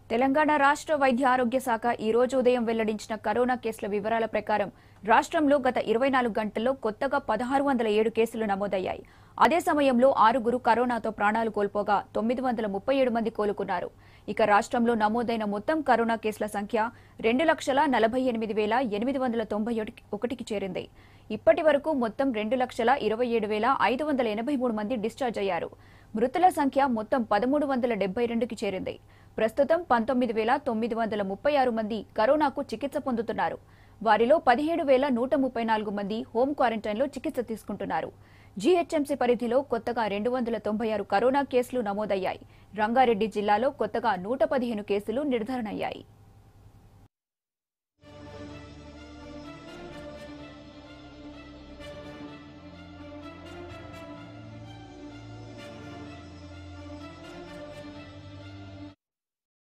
తెలంగాణ రాష్ట్ర వైద్య ఆరోగ్య శాఖ ఈ రోజు ఉదయం వెల్లడించిన కరోనా కేసుల వివరాల ప్రకారం రాష్ట్రంలో గత 24 గంటల్లో కొత్తగా 1607 కేసులు నమోదయ్యాయి. అదే సమయంలో 6గురు కరోనాతో ప్రాణాలు కోల్పోగా 937 మంది కోలుకున్నారు. ఇక రాష్ట్రంలో నమోదైన మొత్తం కరోనా కేసుల సంఖ్య 2,48,891కి చేరింది. ఇప్పటి వరకు మొత్తం 2,27,583 మంది డిశ్చార్జ్ అయ్యారు. మృతుల సంఖ్య మొత్తం 1,372కి చేరింది. ప్రస్తుతం 19,936 మంది కరోనాకు చికిత్స పొందుతున్నారు. వారిలో 17,134 మంది హోం క్వారంటైన్లో చికిత్స తీసుకుంటున్నారు. జీహెచ్ఎంసీ పరిధిలో కొత్తగా 296 కరోనా కేసులు నమోదయ్యాయి. రంగారెడ్డి జిల్లాలో కొత్తగా 115 కేసులు నిర్ధారణ అయ్యాయి.